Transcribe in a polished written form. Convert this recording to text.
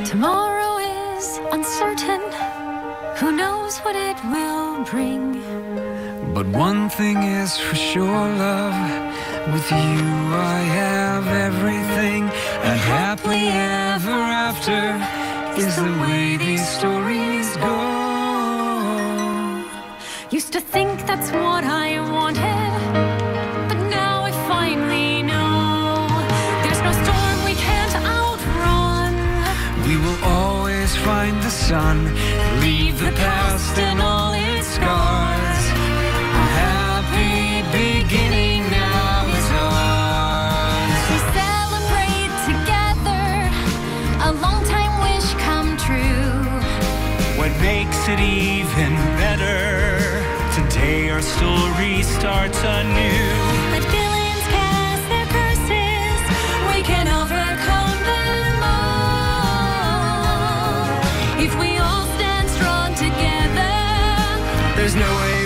Tomorrow is uncertain. Who knows what it will bring? But one thing is for sure, love. With you I have everything. And happily ever after is the way these stories go. Used to think that's what I wanted, but now I finally know there's no storm we can't outrun. We will always find the sun, leave the past and all its scars. A happy beginning now is ours. We celebrate together, a long time wish come true. What makes it even better? Today our story starts anew. Let villains cast their curses, we can overcome them all. If we all stand strong together, There's no way